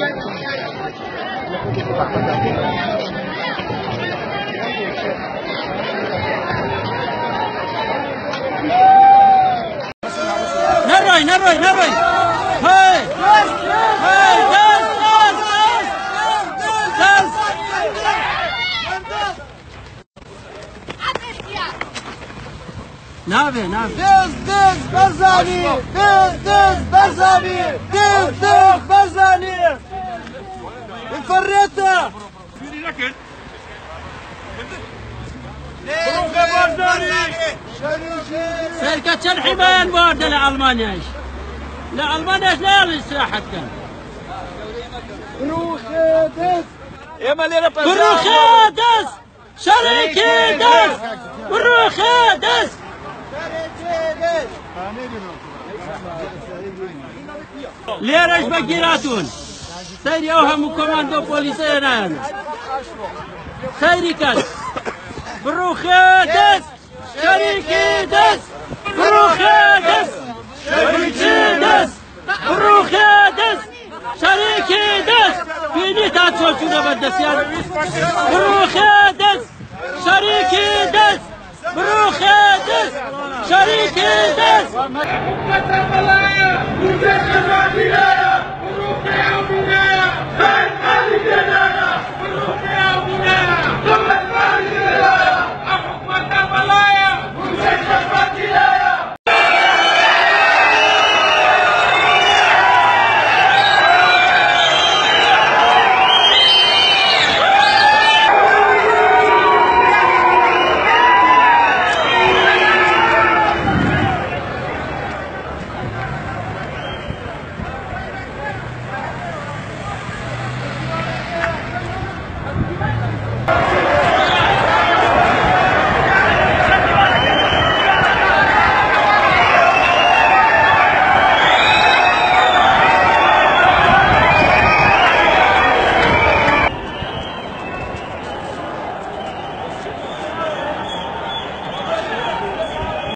نروي هاي نافي دز برزاني انفريتها شركة الحماية الواردة لألمانيا لا الاستراحة كان بروخيدس شركيدس بروخيدس ليرش بقيراتون سيري اوهم كوماندو بوليسي انا سيري كان بروخيدس شركيدس بروخيدس شركيدس بروخيدس شركيدس فيني تاتشو شو بدس يعني بروخيدس شركيدس بروخيدس شركيدس